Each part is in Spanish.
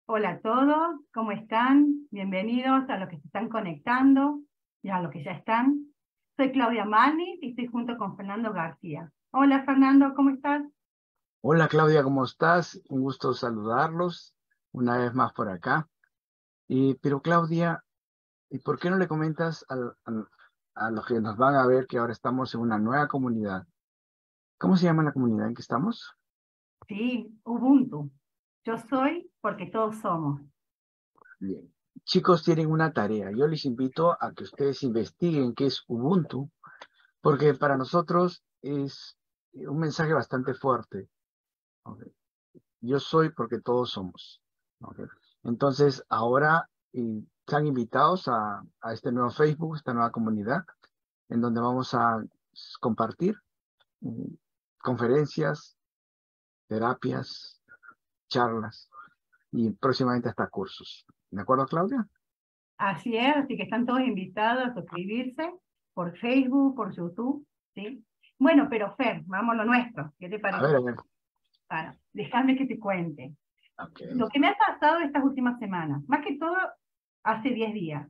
Hola a todos, ¿cómo están? Bienvenidos a los que se están conectando y a los que ya están. Soy Claudia Manis y estoy junto con Fernando García. Hola Fernando, ¿cómo estás? Hola Claudia, ¿cómo estás? Un gusto saludarlos una vez más por acá. Pero Claudia, ¿y por qué no le comentas a los que nos van a ver que ahora estamos en una nueva comunidad? ¿Cómo se llama la comunidad en que estamos? Sí, Ubuntu. Yo soy porque todos somos. Bien. Chicos, tienen una tarea. Yo les invito a que ustedes investiguen qué es Ubuntu, porque para nosotros es un mensaje bastante fuerte. ¿Ok? Yo soy porque todos somos. ¿Ok? Entonces, ahora están invitados a este nuevo Facebook, esta nueva comunidad, en donde vamos a compartir mm, conferencias, terapias, charlas y próximamente hasta cursos. ¿De acuerdo, Claudia? Así es, así que están todos invitados a suscribirse por Facebook, por YouTube, ¿sí? Bueno, pero Fer, vamos a lo nuestro, ¿qué te A parece? ver. Bueno, déjame que te cuente. Ok. Lo que me ha pasado estas últimas semanas, más que todo hace 10 días,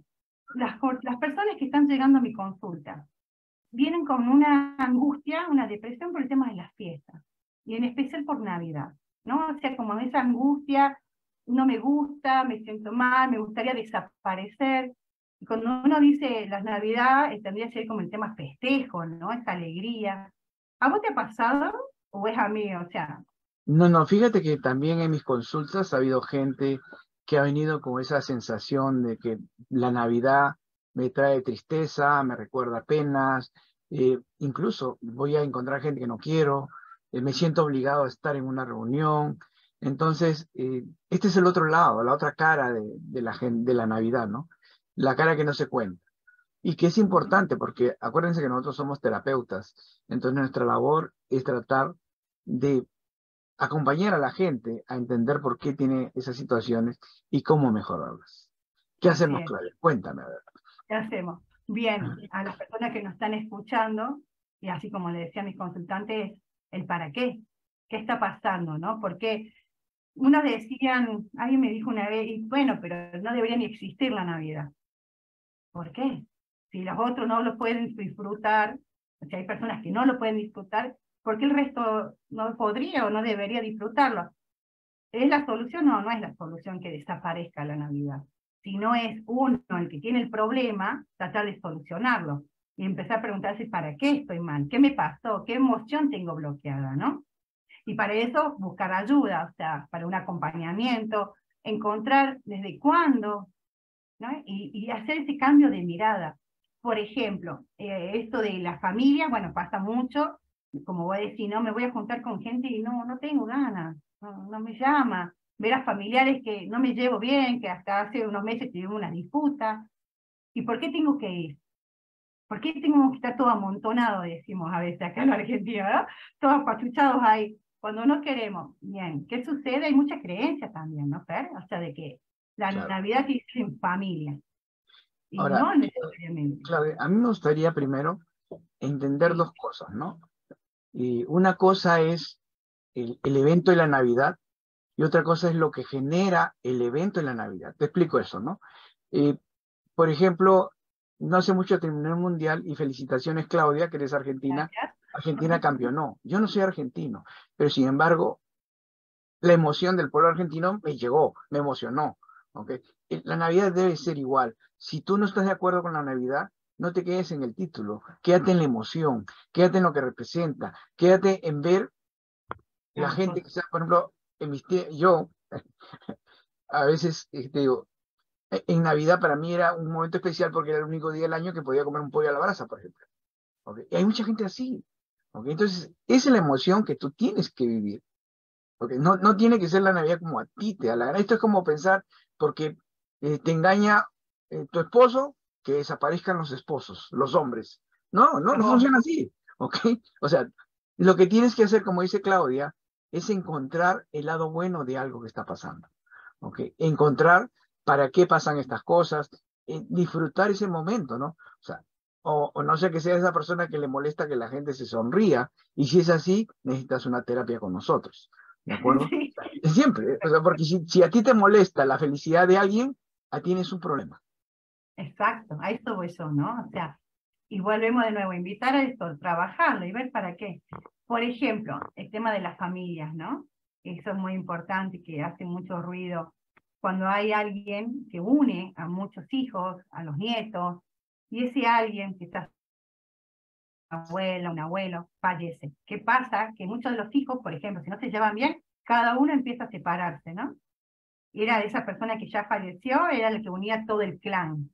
las personas que están llegando a mi consulta vienen con una angustia, una depresión por el tema de las fiestas, y en especial por Navidad, ¿no? O sea, como esa angustia, no me gusta, me siento mal, me gustaría desaparecer. Y cuando uno dice las Navidad, tendría que ser como el tema festejo, ¿no? Esa alegría. ¿A vos te ha pasado o es a mí? O sea, No, no, fíjate que también en mis consultas ha habido gente que ha venido con esa sensación de que la Navidad me trae tristeza, me recuerda penas, incluso voy a encontrar gente que no quiero, me siento obligado a estar en una reunión. Entonces, este es el otro lado, la otra cara de de la Navidad, ¿no? La cara que no se cuenta. Y que es importante porque acuérdense que nosotros somos terapeutas, entonces nuestra labor es tratar de acompañar a la gente a entender por qué tiene esas situaciones y cómo mejorarlas. ¿Qué así hacemos, es. Claudia? Cuéntame, a ver. ¿Qué hacemos? Bien, a las personas que nos están escuchando, y así como le decía a mis consultantes, el para qué, qué está pasando, ¿no? Porque unos decían, alguien me dijo una vez, y bueno, pero no debería ni existir la Navidad. ¿Por qué? Si los otros no lo pueden disfrutar, si hay personas que no lo pueden disfrutar, ¿por qué el resto no podría o no debería disfrutarlo? ¿Es la solución? No, no es la solución que desaparezca la Navidad. Si no es uno el que tiene el problema, tratar de solucionarlo y empezar a preguntarse para qué estoy mal, qué me pasó, qué emoción tengo bloqueada, ¿no? Y para eso buscar ayuda, o sea, para un acompañamiento, encontrar desde cuándo, ¿no? Y hacer ese cambio de mirada. Por ejemplo, esto de la familia, bueno, pasa mucho, como voy a decir, no, me voy a juntar con gente y no tengo ganas, no me llama. Ver a familiares que no me llevo bien, que hasta hace unos meses tuvimos una disputa. ¿Y por qué tengo que ir? ¿Por qué tengo que estar todo amontonado, decimos a veces acá en la Argentina, ¿verdad? Todos apachuchados ahí, cuando no queremos. Bien, ¿qué sucede? Hay mucha creencia también, ¿no, Fer? O sea, de que la Claro. Navidad tiene que ser en familia. Y Ahora, no necesariamente. Claudia, a mí me gustaría primero entender Sí, dos cosas, ¿no? Y una cosa es el evento de la Navidad y otra cosa es lo que genera el evento de la Navidad. Te explico eso, ¿no? Eh, por ejemplo, no hace mucho terminó el Mundial y felicitaciones, Claudia, que eres argentina. gracias. Argentina campeonó. Yo no soy argentino, pero sin embargo, la emoción del pueblo argentino me llegó, me emocionó. ¿Ok? La Navidad debe ser igual. Si tú no estás de acuerdo con la Navidad, no te quedes en el título, quédate en la emoción, quédate en lo que representa, quédate en ver la Claro, gente que sea, por ejemplo, yo a veces digo, en Navidad para mí era un momento especial porque era el único día del año que podía comer un pollo a la brasa, por ejemplo. ¿Ok? Y hay mucha gente así. ¿Ok? Entonces, esa es la emoción que tú tienes que vivir. Porque no tiene que ser la Navidad como a ti te da la gana. Esto es como pensar, porque te engaña tu esposo, que desaparezcan los esposos, los hombres. No oh, funciona así. ¿Ok? O sea, lo que tienes que hacer, como dice Claudia, es encontrar el lado bueno de algo que está pasando. ¿Ok? Encontrar para qué pasan estas cosas, disfrutar ese momento, ¿no? O sea, o no sé que sea esa persona que le molesta que la gente se sonría, y si es así, necesitas una terapia con nosotros. ¿De acuerdo? sí, Siempre, o sea, porque si a ti te molesta la felicidad de alguien, a ti tienes un problema. Exacto, a esto voy yo, ¿no? O sea, y volvemos de nuevo a invitar a esto, trabajarlo y ver para qué. Por ejemplo, el tema de las familias, ¿no? Eso es muy importante, que hace mucho ruido. Cuando hay alguien que une a muchos hijos, a los nietos, y ese alguien, quizás una abuela, un abuelo, fallece. ¿Qué pasa? Que muchos de los hijos, por ejemplo, si no se llevan bien, cada uno empieza a separarse, ¿no? Era esa persona que ya falleció, era la que unía todo el clan.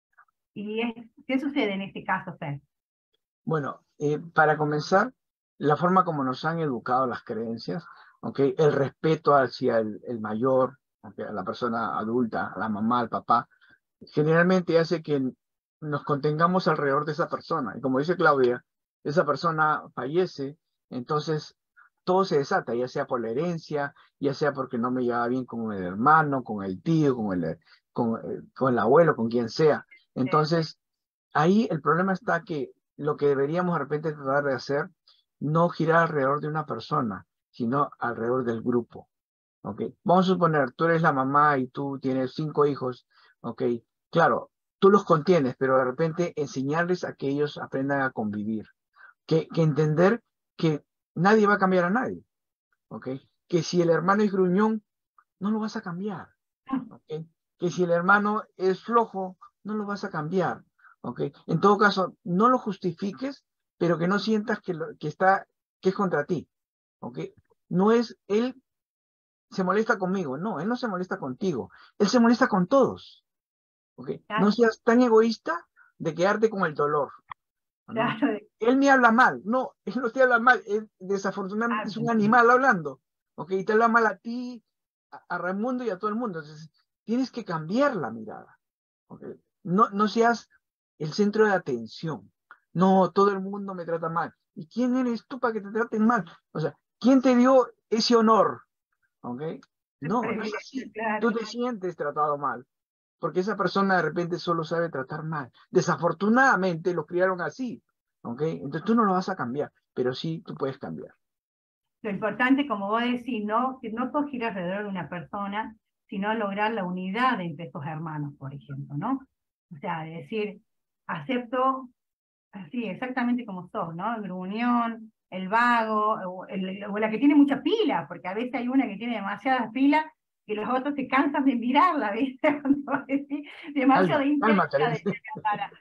¿Qué sucede en este caso, Fer? Bueno, para comenzar, la forma como nos han educado las creencias, ¿okay? El respeto hacia el mayor, ¿okay? A la persona adulta, a la mamá, al papá, generalmente hace que nos contengamos alrededor de esa persona. Y como dice Claudia, esa persona fallece, entonces todo se desata, ya sea por la herencia, ya sea porque no me llevaba bien con el hermano, con el tío, con el abuelo, con quien sea. Entonces, ahí el problema está que lo que deberíamos de repente tratar de hacer, no girar alrededor de una persona, sino alrededor del grupo. ¿Ok? Vamos a suponer, tú eres la mamá y tú tienes 5 hijos, ¿ok? Claro, tú los contienes, pero de repente enseñarles a que ellos aprendan a convivir, que entender que nadie va a cambiar a nadie, ¿ok? Que si el hermano es gruñón, no lo vas a cambiar, ¿ok? Que si el hermano es flojo, no lo vas a cambiar, ¿ok? En todo caso, no lo justifiques, pero que no sientas que es contra ti, ¿ok? No es él se molesta conmigo, no, él no se molesta contigo, él se molesta con todos, ¿ok? No Claro, seas tan egoísta de quedarte con el dolor, ¿no? claro, Él me habla mal, no, él no te habla mal, él desafortunadamente es un animal hablando, ¿ok? Y te habla mal a ti, a Raimundo y a todo el mundo, entonces tienes que cambiar la mirada, ¿ok? No seas el centro de atención, no, todo el mundo me trata mal, ¿y quién eres tú para que te traten mal? O sea, ¿quién te dio ese honor? ¿Ok? No, no es así. Tú claro. te sientes tratado mal, porque esa persona de repente solo sabe tratar mal. Desafortunadamente lo criaron así, ¿ok? Entonces tú no lo vas a cambiar, pero sí tú puedes cambiar. Lo importante, como vos decís, ¿no? Que no todo gira alrededor de una persona, sino lograr la unidad entre esos hermanos, por ejemplo, ¿no? O sea, decir, acepto así, exactamente como sos, ¿no? El gruñón, el vago, o la que tiene mucha pila, porque a veces hay una que tiene demasiadas pilas y los otros se cansan de mirarla, ¿viste? Cuando decís demasiado Calma, calma, intensa Karen. de cara.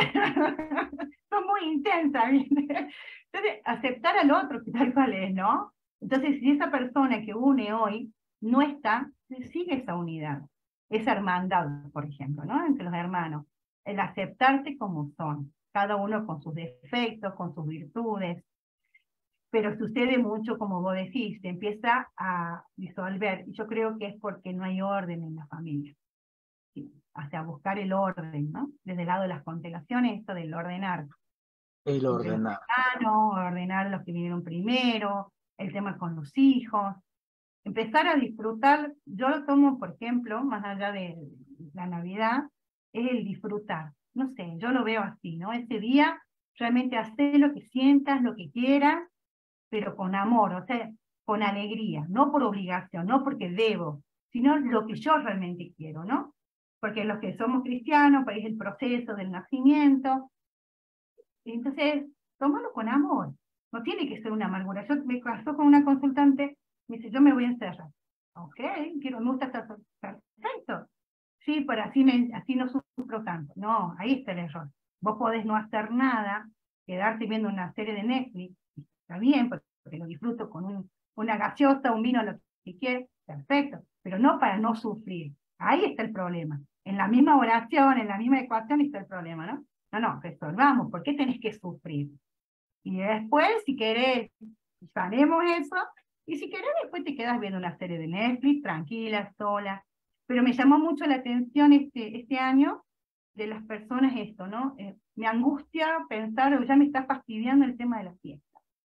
Son muy intensas, ¿viste? Entonces, aceptar al otro, que tal cual es, ¿no? Entonces, si esa persona que une hoy no está, sigue esa unidad, esa hermandad, por ejemplo, ¿no? Entre los hermanos. El aceptarse como son, cada uno con sus defectos, con sus virtudes, pero sucede mucho, como vos decís, se empieza a disolver, y yo creo que es porque no hay orden en la familia. ¿Sí? O sea, buscar el orden, ¿no? Desde el lado de las constelaciones, esto del ordenar El entre los ordenar. hermanos, ordenar los que vinieron primero, el tema con los hijos, empezar a disfrutar. Yo lo tomo, por ejemplo, más allá de la Navidad, es el disfrutar. No sé, yo lo veo así, ¿no? Ese día realmente hacer lo que sientas, lo que quieras, pero con amor, o sea, con alegría, no por obligación, no porque debo, sino lo que yo realmente quiero, ¿no? Porque los que somos cristianos, pues es el proceso del nacimiento, y entonces, tómalo con amor, no tiene que ser una amargura. Yo me casó con una consultante, me dice, yo me voy a encerrar. Ok, me gusta estar perfecto. Sí, pero así no sufro tanto. No, ahí está el error. Vos podés no hacer nada, quedarte viendo una serie de Netflix, está bien, porque lo disfruto con una gaseosa, un vino, lo que quieras, perfecto, pero no para no sufrir. Ahí está el problema. En la misma oración, en la misma ecuación está el problema, ¿no? No, resolvamos, ¿por qué tenés que sufrir? Y después, si querés, sanemos eso, y si querés, después te quedas viendo una serie de Netflix, tranquila, sola. Pero me llamó mucho la atención este año de las personas esto, ¿no? Me angustia pensar, o ya me está fastidiando el tema de la fiesta.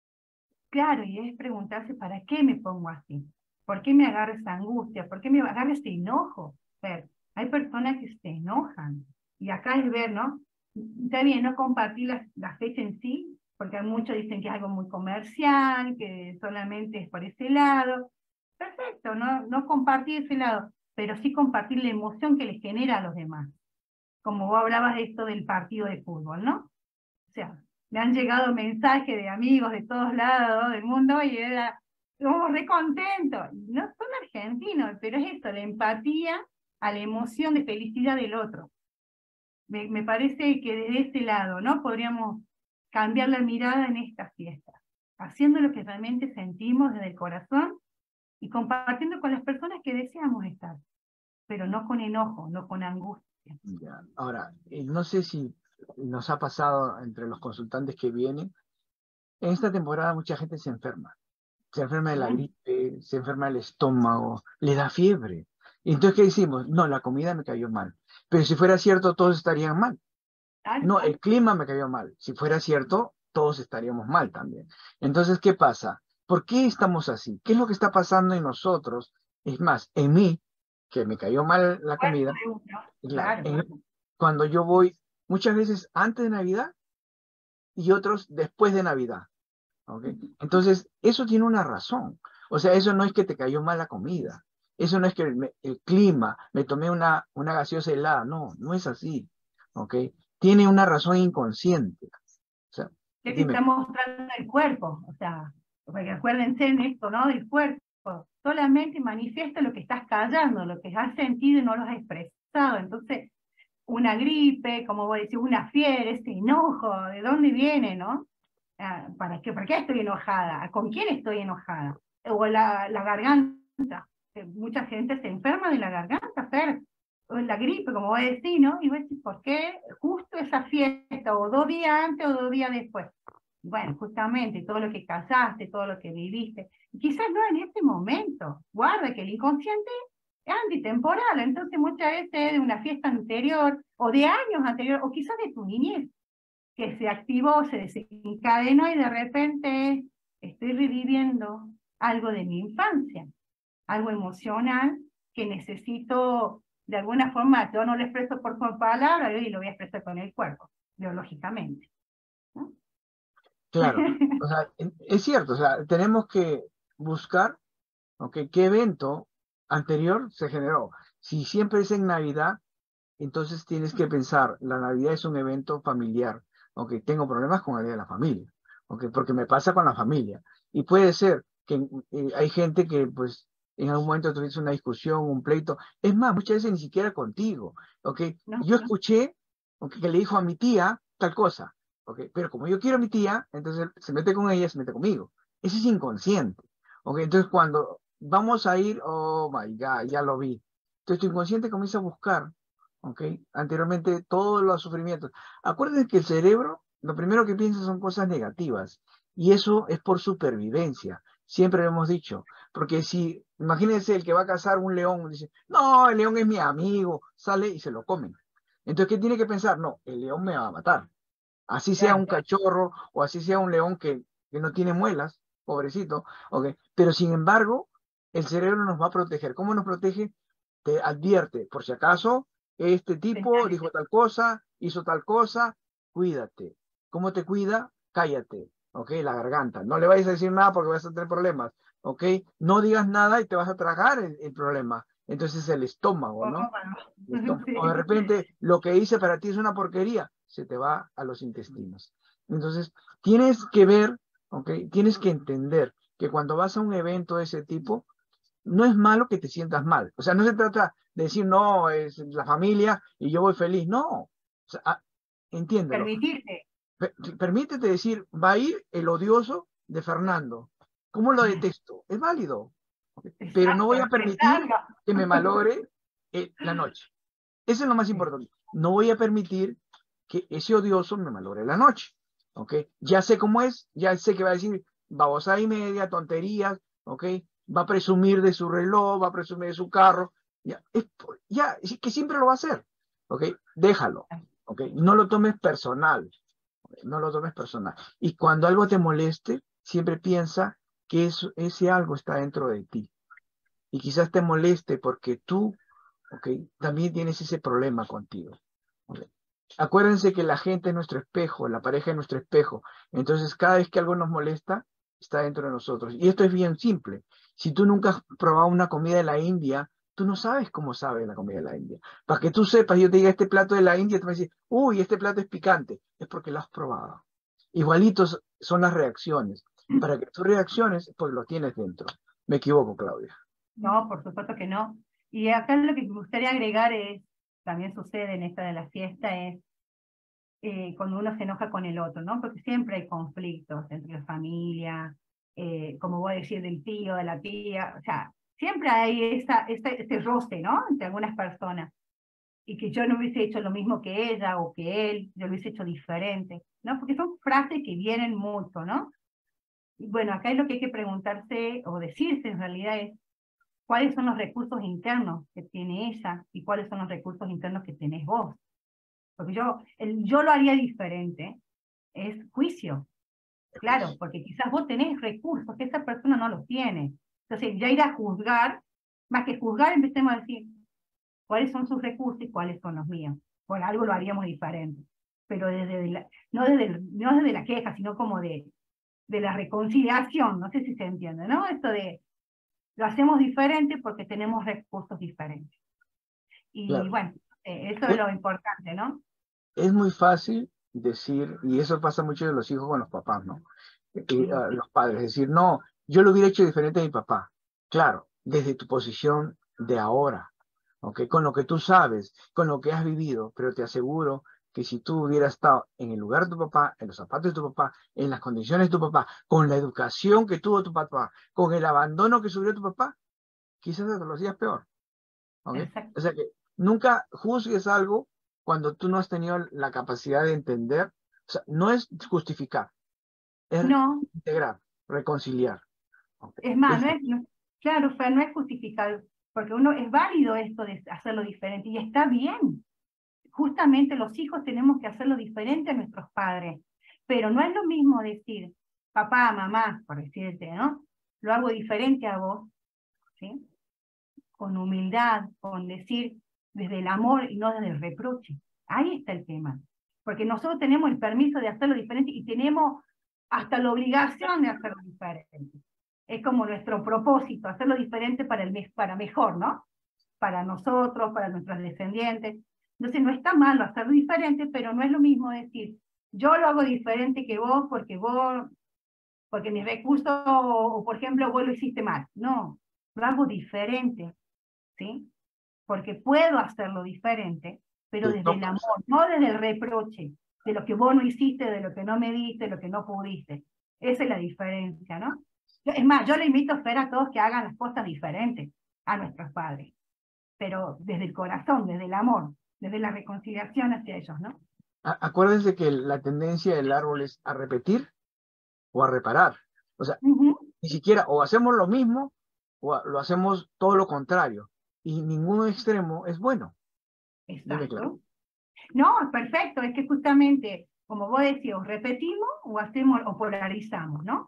Claro, y es preguntarse, ¿para qué me pongo así? ¿Por qué me agarra esa angustia? ¿Por qué me agarra ese enojo? Ver, hay personas que se enojan. Y acá es ver, ¿no? Está bien, no compartir la fecha en sí, porque muchos dicen que es algo muy comercial, que solamente es por ese lado, perfecto, no compartir ese lado, pero sí compartir la emoción que les genera a los demás. Como vos hablabas de esto del partido de fútbol, ¿no? O sea, me han llegado mensajes de amigos de todos lados del mundo y era, como re contento. No son argentinos, pero es esto, la empatía a la emoción de felicidad del otro. Me parece que desde ese lado, ¿no? Podríamos cambiar la mirada en estas fiestas, haciendo lo que realmente sentimos desde el corazón y compartiendo con las personas que deseamos estar, pero no con enojo, no con angustia. Ya. Ahora, no sé si nos ha pasado entre los consultantes que vienen, en esta temporada mucha gente se enferma de la gripe, se enferma del estómago, le da fiebre. Y entonces, ¿qué decimos? No, la comida me cayó mal. Pero si fuera cierto, todos estarían mal. No, el clima me cayó mal. Si fuera cierto, todos estaríamos mal también. Entonces, ¿qué pasa? ¿Por qué estamos así? ¿Qué es lo que está pasando en nosotros? Es más, en mí, que me cayó mal la comida, claro, cuando yo voy muchas veces antes de Navidad y otros después de Navidad. ¿Okay? Entonces, eso tiene una razón. O sea, eso no es que te cayó mal la comida. Eso no es que el clima, me tomé una gaseosa helada. No, no es así. ¿Ok? Tiene una razón inconsciente. O sea, ¿Qué te está mostrando el cuerpo? O sea, porque acuérdense en esto, ¿no? Del cuerpo. Solamente manifiesta lo que estás callando, lo que has sentido y no lo has expresado. Entonces, una gripe, como vos decís, una fiebre, ese enojo, ¿de dónde viene, no? ¿Para qué estoy enojada? ¿Con quién estoy enojada? O la garganta. Mucha gente se enferma de la garganta, Fer. O la gripe, como vos decís, ¿no? Y vos decís, ¿por qué justo esa fiesta? O 2 días antes o 2 días después. Bueno, justamente todo lo que casaste, todo lo que viviste. Y quizás no en este momento. Guarda que el inconsciente es antitemporal. Entonces muchas veces de una fiesta anterior, o de años anteriores, o quizás de tu niñez, que se activó, se desencadenó y de repente estoy reviviendo algo de mi infancia, algo emocional que necesito de alguna forma, yo no lo expreso por palabras y lo voy a expresar con el cuerpo, biológicamente, ¿no? Claro, o sea, es cierto, o sea, tenemos que buscar, ¿okay? ¿Qué evento anterior se generó? Si siempre es en Navidad, entonces tienes que pensar, la Navidad es un evento familiar, ¿ok? Tengo problemas con el día de la familia, ¿ok? Porque me pasa con la familia. Y puede ser que hay gente que, pues, en algún momento tuviste una discusión, un pleito. Es más, muchas veces ni siquiera contigo, ¿ok? No, Yo no. escuché, ¿ok? Que le dijo a mi tía tal cosa, ¿ok? Pero como yo quiero a mi tía, entonces se mete con ella, se mete conmigo. Eso es inconsciente, ¿ok? Entonces cuando vamos a ir, oh my God, ya lo vi. Entonces tu inconsciente comienza a buscar, ¿ok? Anteriormente todos los sufrimientos. Acuérdense que el cerebro, lo primero que piensa son cosas negativas, y eso es por supervivencia. Siempre lo hemos dicho, porque si, imagínense el que va a cazar un león, dice, no, el león es mi amigo, sale y se lo comen. Entonces, ¿qué tiene que pensar? No, el león me va a matar. Así sea un cachorro o así sea un león que no tiene muelas, pobrecito, ¿ok? Pero sin embargo, el cerebro nos va a proteger. ¿Cómo nos protege? Te advierte, por si acaso, este tipo dijo tal cosa, hizo tal cosa, cuídate. ¿Cómo te cuida? Cállate, ¿ok? La garganta. No le vayas a decir nada porque vas a tener problemas, ¿ok? No digas nada y te vas a tragar el problema. Entonces el estómago, ¿no? O de repente lo que hice para ti es una porquería, se te va a los intestinos. Entonces, tienes que ver, ¿ok? Tienes que entender que cuando vas a un evento de ese tipo, no es malo que te sientas mal. O sea, no se trata de decir, no, es la familia y yo voy feliz. No. O sea, entiéndelo. Permitirte. Permítete decir, va a ir el odioso de Fernando. ¿Cómo lo detesto? Es válido. Pero no voy a permitir que me malogre la noche. Eso es lo más importante. No voy a permitir que ese odioso me malogre la noche. ¿Ok? Ya sé cómo es, ya sé que va a decir babosada y media, tonterías, ¿ok? Va a presumir de su reloj, va a presumir de su carro, ya, que siempre lo va a hacer, ¿ok? Déjalo, ¿ok? No lo tomes personal, ¿okay? No lo tomes personal. Y cuando algo te moleste, siempre piensa que ese algo está dentro de ti. Y quizás te moleste porque tú, ¿ok? También tienes ese problema contigo. ¿Okay? Acuérdense que la gente es nuestro espejo, la pareja es nuestro espejo. Entonces, cada vez que algo nos molesta, está dentro de nosotros. Y esto es bien simple. Si tú nunca has probado una comida de la India, tú no sabes cómo sabe la comida de la India. Para que tú sepas, yo te diga este plato de la India, tú me dices, uy, este plato es picante. Es porque lo has probado. Igualitos son las reacciones. Para que tú reacciones, pues lo tienes dentro. Me equivoco, Claudia. No, por supuesto que no. Y acá lo que me gustaría agregar es, también sucede en esta de la fiesta, es cuando uno se enoja con el otro, ¿no? Porque siempre hay conflictos entre la familia, como voy a decir, del tío, de la tía, o sea, siempre hay ese roce, ¿no? Entre algunas personas. Y que yo no hubiese hecho lo mismo que ella o que él, yo lo hubiese hecho diferente, ¿no? Porque son frases que vienen mucho, ¿no? Y bueno, acá es lo que hay que preguntarse o decirse en realidad es, ¿cuáles son los recursos internos que tiene ella y cuáles son los recursos internos que tenés vos? Porque yo lo haría diferente, es juicio, claro, porque quizás vos tenés recursos que esa persona no los tiene. Entonces, ya ir a juzgar, más que juzgar, empecemos a decir cuáles son sus recursos y cuáles son los míos. Por algo lo haríamos diferente, pero no desde la queja, sino como de la reconciliación, no sé si se entiende, ¿no? Esto de lo hacemos diferente porque tenemos recursos diferentes. Y Claro. bueno, eso es Es, lo importante, ¿no? es muy fácil decir, y eso pasa mucho de los hijos con los papás, ¿no? Sí. Los padres, decir, no, yo lo hubiera hecho diferente a mi papá. Claro, desde tu posición de ahora, ¿ok? Con lo que tú sabes, con lo que has vivido, pero te aseguro que si tú hubieras estado en el lugar de tu papá, en los zapatos de tu papá, en las condiciones de tu papá, con la educación que tuvo tu papá, con el abandono que sufrió tu papá, quizás te lo hacías peor, ¿ok? Exacto. O sea que nunca juzgues algo cuando tú no has tenido la capacidad de entender. O sea, no es justificar, es No, integrar, reconciliar. ¿Ok? es más, claro, o sea, no es justificado, porque uno es válido esto de hacerlo diferente y está bien. Justamente los hijos tenemos que hacerlo diferente a nuestros padres, pero no es lo mismo decir, papá, mamá, por decirte, ¿no? Lo hago diferente a vos, ¿sí? Con humildad, con decir desde el amor y no desde el reproche. Ahí está el tema. Porque nosotros tenemos el permiso de hacerlo diferente y tenemos hasta la obligación de hacerlo diferente. Es como nuestro propósito, hacerlo diferente para mejor, ¿no? Para nosotros, para nuestros descendientes. Entonces no está malo hacerlo diferente, pero no es lo mismo decir, yo lo hago diferente que vos, porque mis recursos, o por ejemplo, vos lo hiciste mal. No, lo hago diferente, ¿sí? Porque puedo hacerlo diferente, pero Te desde el tocas. amor, no desde el reproche, de lo que vos no hiciste, de lo que no me diste, de lo que no pudiste. Esa es la diferencia, ¿no? Es más, yo le invito a Fer a todos que hagan las cosas diferentes a nuestros padres, pero desde el corazón, desde el amor, desde la reconciliación hacia ellos, ¿no? Acuérdense que la tendencia del árbol es a repetir o a reparar. O sea, Ujú. ni siquiera o hacemos lo mismo o lo hacemos todo lo contrario. Y ningún extremo es bueno. Dime, claro. Exacto. No, perfecto, es que justamente, como vos decís, o repetimos o hacemos o polarizamos, ¿no?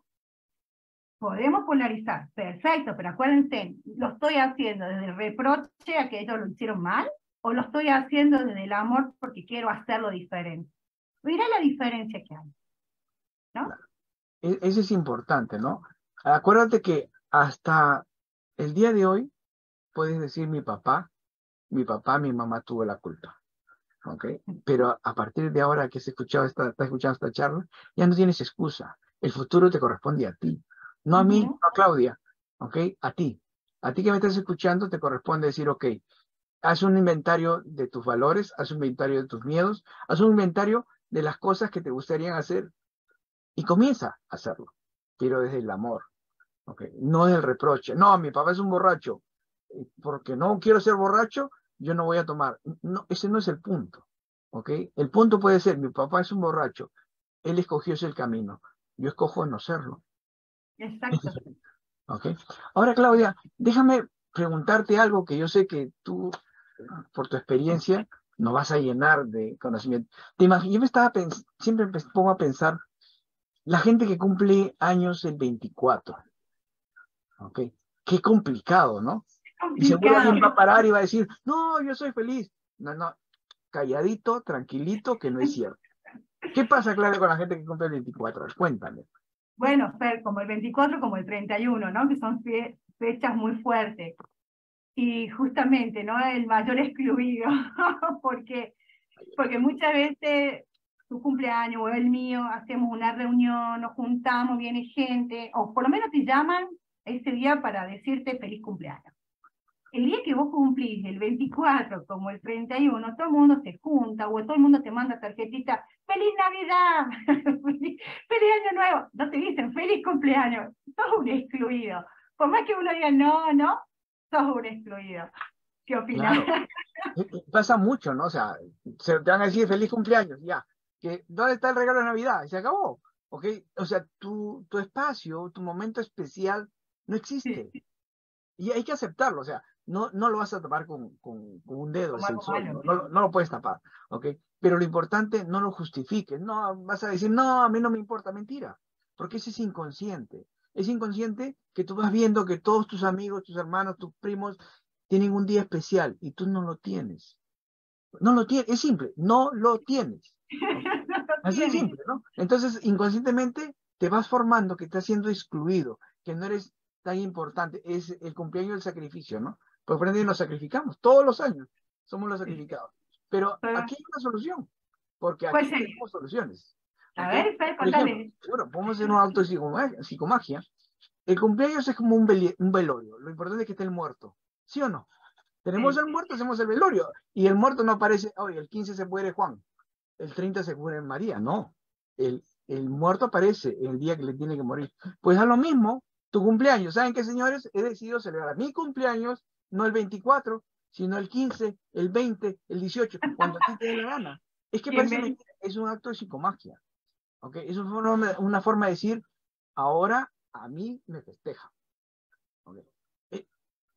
Podemos polarizar, perfecto, pero acuérdense, ¿lo estoy haciendo desde el reproche a que ellos lo hicieron mal? ¿O lo estoy haciendo desde el amor porque quiero hacerlo diferente? Mira la diferencia que hay, ¿no? Claro. Ese es importante, ¿no? Acuérdate que hasta el día de hoy puedes decir mi papá, mi mamá tuvo la culpa. ¿Ok? Pero a partir de ahora que has escuchado estás escuchando esta charla, ya no tienes excusa. El futuro te corresponde a ti. No a mí, Ujú. no a Claudia. ¿Ok? A ti. A ti que me estás escuchando te corresponde decir, ok, haz un inventario de tus valores, haz un inventario de tus miedos, haz un inventario de las cosas que te gustarían hacer y comienza a hacerlo. Pero desde el amor. ¿Ok? No desde el reproche. No, mi papá es un borracho. Porque no quiero ser borracho, yo no voy a tomar. No, ese no es el punto. ¿Ok? El punto puede ser, mi papá es un borracho, él escogió ese camino, yo escojo no serlo. Ese es Exacto. ¿ok? Ahora, Claudia, déjame preguntarte algo que yo sé que tú, por tu experiencia, nos vas a llenar de conocimiento. Yo me estaba siempre me pongo a pensar, la gente que cumple años el 24, ¿ok? Qué complicado, ¿no? Y seguro Complicado. alguien va a parar y va a decir, no, yo soy feliz. No, no, calladito, tranquilito, que no es cierto. ¿Qué pasa, Claudia, con la gente que cumple el 24? Cuéntame. bueno, Fer, como el 24, como el 31, ¿no? Que son fechas muy fuertes. Y justamente, ¿no? El mayor excluido, porque, porque muchas veces tu cumpleaños o el mío, hacemos una reunión, nos juntamos, viene gente, o por lo menos te llaman ese día para decirte feliz cumpleaños. El día que vos cumplís, el 24 como el 31, todo el mundo se junta, o todo el mundo te manda tarjetita, ¡Feliz Navidad! ¡Feliz Año Nuevo! No te dicen ¡Feliz cumpleaños! Sos un excluido. Por más que uno diga no, no, sos un excluido. ¿Qué opinas? Claro, pasa mucho, ¿no? O sea, te van a decir feliz cumpleaños, ya. ¿Dónde está el regalo de Navidad? Y se acabó, ¿ok? O sea, tu espacio, tu momento especial no Sí, existe. Y hay que aceptarlo, o sea, no lo vas a tapar con un dedo, como es el algo sol, malo. no lo puedes tapar, ¿ok? Pero lo importante, no lo justifiques, no vas a decir, no, a mí no me importa, mentira, porque ese es inconsciente. Es inconsciente que tú vas viendo que todos tus amigos, tus hermanos, tus primos tienen un día especial y tú no lo tienes. No lo tienes, es simple, no lo tienes. ¿Ok? No lo Así de tiene. simple, ¿no? Entonces, inconscientemente te vas formando que estás siendo excluido, que no eres tan importante. Es el cumpleaños del sacrificio, ¿no? Pues por ende nos sacrificamos todos los años, somos los sacrificados. Pero Pero, aquí hay una solución, porque ¿cuál aquí sería? tenemos soluciones, A ¿ok? ver, Fer, Por ejemplo, contale. bueno, podemos hacer un auto de psicomagia. El cumpleaños es como un velorio, lo importante es que esté el muerto, ¿sí o no? Tenemos Sí. el muerto, hacemos el velorio, y el muerto no aparece, oye, el 15 se muere Juan, el 30 se muere María, no. El muerto aparece el día que le tiene que morir. Pues a lo mismo, tu cumpleaños. ¿Saben qué, señores? He decidido celebrar mi cumpleaños, no el 24, sino el 15, el 20, el 18, cuando a ti te dé la gana. Es que parece Bienvenido. mentira, es un acto de psicomagia. ¿Ok? Es una forma de decir, ahora a mí me festeja. ¿Ok? Eh,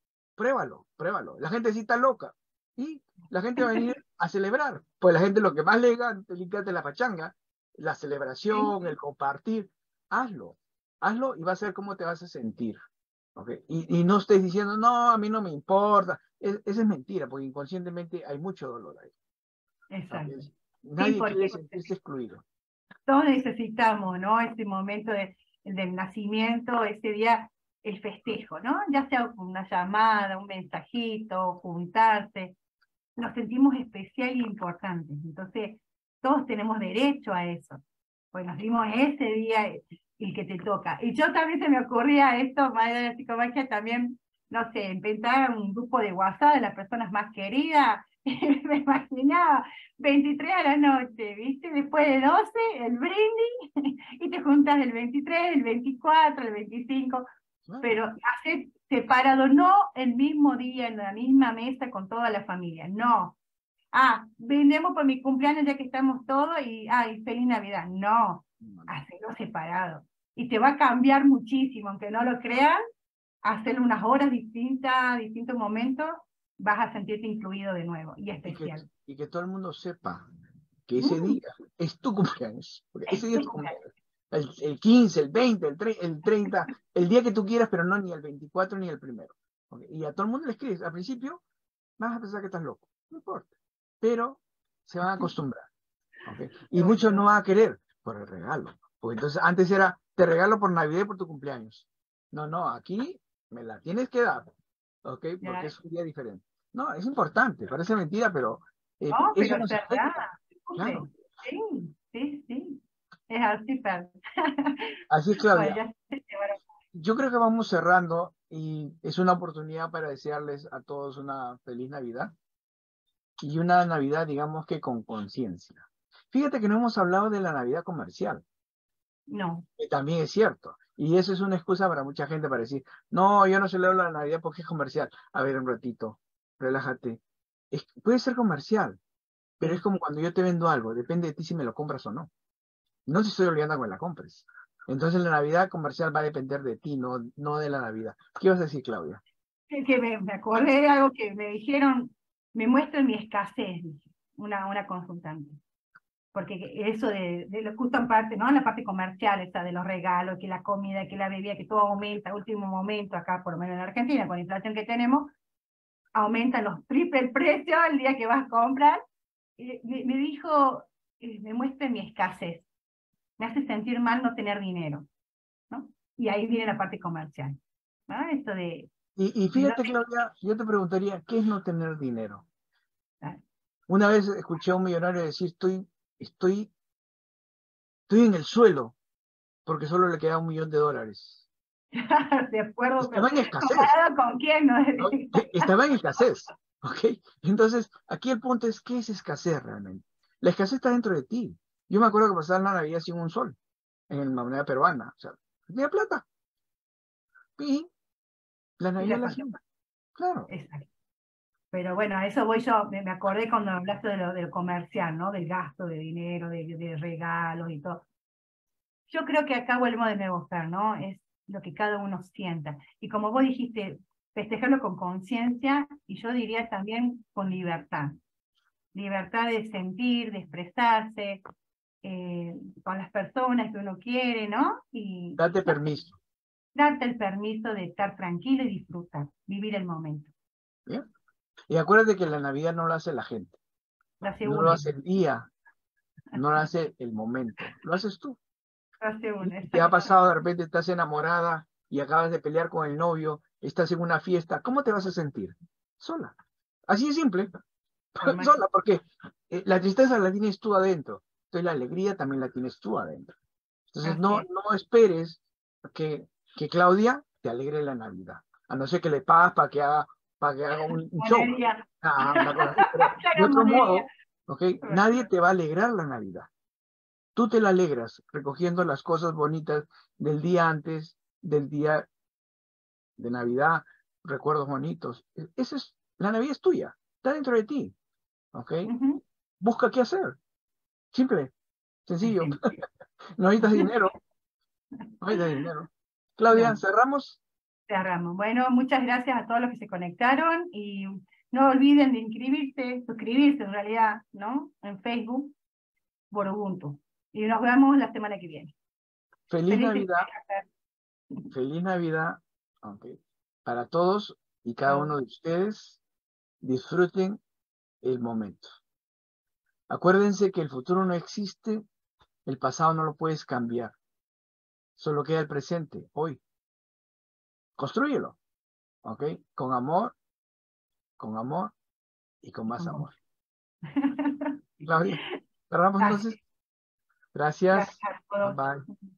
pruébalo. La gente sí está loca. Y la gente va a venir a celebrar. Pues la gente lo que más le encanta es la pachanga, la Sí. celebración, el compartir. Hazlo. Hazlo y vas a ver cómo te vas a sentir. ¿Okay? Y no estés diciendo, no, a mí no me importa. Esa es mentira, porque inconscientemente hay mucho dolor ahí. Exacto. ¿Okay? Sí, Nadie quiere porque sentirse excluido. todos necesitamos, ¿no? Ese momento del nacimiento, ese día, el festejo, ¿no? Ya sea una llamada, un mensajito, juntarse, nos sentimos especial y importantes. Entonces, todos tenemos derecho a eso. Pues nos dimos ese día el que te toca. Y yo también se me ocurría esto, más de la psicomagia, también, no sé, inventar un grupo de WhatsApp de las personas más queridas. Me imaginaba 23 a la noche, ¿viste? Después de 12, el brindis, y te juntas el 23, el 24, el 25, Claro. pero hacer separado, no el mismo día, en la misma mesa con toda la familia, no. Ah, brindemos por mi cumpleaños ya que estamos todos y, ay, feliz Navidad. No, hacerlo separado. Y te va a cambiar muchísimo, aunque no lo crean, hacerlo unas horas distintas, distintos momentos, vas a sentirte incluido de nuevo y Y que, especial. y que todo el mundo sepa que ese Mm, día es tu cumpleaños. Porque ese es día es tu tu cumpleaños. cumpleaños. El 15, el 20, el 30, el día que tú quieras, pero no ni el 24 ni el primero. ¿Ok? Y a todo el mundo le escribes. Al principio vas a pensar que estás loco. No importa. Pero se van a acostumbrar. ¿Ok? Qué Y muchos no bueno. van a querer por el regalo. Porque entonces antes era, te regalo por Navidad y por tu cumpleaños. No, aquí me la tienes que dar. ¿Ok? Porque Ya, es un día diferente. No, es importante. Parece mentira, pero no, eso pero es nos verdad. afecta. Cumple. Claro. Sí, sí, sí. Es así, Fer. Así es, Bueno, Claudia. ya se llevaron. Yo creo que vamos cerrando y es una oportunidad para desearles a todos una feliz Navidad y una Navidad, digamos que con conciencia. Fíjate que no hemos hablado de la Navidad comercial, No. que también es cierto. Y eso es una excusa para mucha gente para decir, no, yo no celebro la Navidad porque es comercial. A ver, un ratito, relájate. Puede ser comercial, pero es Sí. como cuando yo te vendo algo, depende de ti si me lo compras o no. No te estoy obligando a que me la compres. Entonces la Navidad comercial va a depender de ti, no de la Navidad. ¿Qué vas a decir, Claudia? Que me acordé de algo que me dijeron, me muestran mi escasez, dice, una consultante. Porque eso de lo justo en parte, ¿no? En la parte comercial, esa de los regalos, que la comida, que la bebida, que todo aumenta a último momento, acá por lo menos en Argentina, con la inflación que tenemos, aumentan los triple el precio el día que vas a comprar. Me dijo, me muestra mi escasez, me hace sentir mal no tener dinero. ¿no? Y ahí viene la parte comercial, ¿no? Esto Y de fíjate, dónde- Claudia, yo te preguntaría, ¿qué es no tener dinero? ah, Una vez escuché a un millonario decir, estoy, estoy en el suelo porque solo le queda $1.000.000. de acuerdo, Estaba en escasez, comparado con quién, ¿no? ¿no? Estaba en escasez, ¿ok? Entonces, aquí el punto es, ¿qué es escasez realmente? La escasez está dentro de ti. Yo me acuerdo que pasaba la Navidad sin un sol en la moneda peruana. O sea, tenía plata. Y la Y Navidad la la falta. hacía. Claro. Exacto. Pero bueno, a eso voy yo, me acordé cuando hablaste del comercial, ¿no? Del gasto de dinero, de regalos y todo. Yo creo que acá vuelvo de nuevo, Fer, ¿no? Es lo que cada uno sienta. Y como vos dijiste, festejarlo con conciencia y yo diría también con libertad. Libertad de sentir, de expresarse con las personas que uno quiere, ¿no? Y Date no, permiso. darte el permiso de estar tranquilo y disfrutar, vivir el momento. ¿Bien? Y acuérdate que la Navidad no lo hace la gente. Lo hace No lo uno, hace el día. No lo hace el momento. Lo haces tú. lo hace uno, Y te ha exactamente. pasado, de repente estás enamorada y acabas de pelear con el novio, estás en una fiesta, ¿cómo te vas a sentir? Sola. Así de simple, Por más sola, porque la tristeza la tienes tú adentro, entonces la alegría también la tienes tú adentro. Entonces así no, es. no esperes que Claudia te alegre la Navidad, a no ser que le pagas para que haga un show, Monería. una cosa así, pero de Saca otro monería. modo, ¿ok? Nadie te va a alegrar la Navidad. Tú te la alegras recogiendo las cosas bonitas del día antes, del día de Navidad, recuerdos bonitos. Esa es, la Navidad es tuya, está dentro de ti, ¿ok? Ujú. Busca qué hacer. Simple, sencillo. Sí. No necesitas dinero, no necesitas dinero. Claudia, No, ¿cerramos? cerramos. Bueno, muchas gracias a todos los que se conectaron y no olviden de inscribirse, suscribirse en realidad, ¿no? En Facebook por Ubuntu. Y nos vemos la semana que viene. Feliz Felices Navidad, fiestas. feliz Navidad, ¿ok? Para todos y cada Chao. uno de ustedes. Disfruten el momento. Acuérdense que el futuro no existe, el pasado no lo puedes cambiar. Solo queda el presente, hoy. Construyelo, ¿ok? Con amor y con Y más con vos. amor. Claudia, cerramos entonces. Así. Gracias Gracias. a Bye todos. bye.